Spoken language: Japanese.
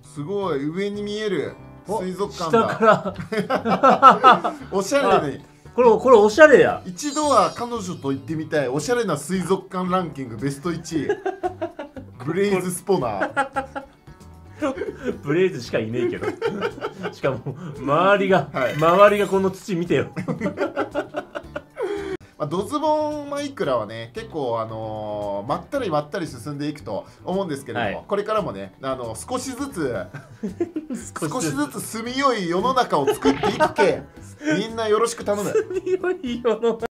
すごい上に見える水族館下だ。 からおしゃれに。 これおしゃれや。 一度は彼女と行ってみたいおしゃれな水族館ランキングベスト1位ブレイズスポナー。 ブレイズしかいねえけどしかも周りが、 はい周りがこの土見てよドズボンマイクラはね結構まったりまったり進んでいくと思うんですけれども、 はいこれからもね少しずつ住みよい世の中を作っていくけみんなよろしく頼む。 強いよの